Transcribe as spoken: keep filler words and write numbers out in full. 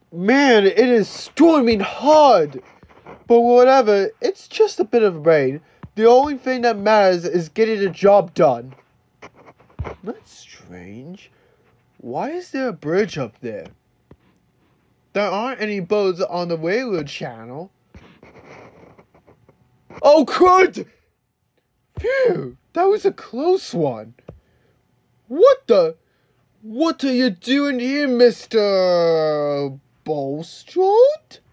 Man, it is storming hard. But whatever, it's just a bit of rain. The only thing that matters is getting the job done. That's strange. Why is there a bridge up there? There aren't any boats on the railroad channel. Oh, crud! Phew, that was a close one. What the? What are you doing here, Mister Bulstrode?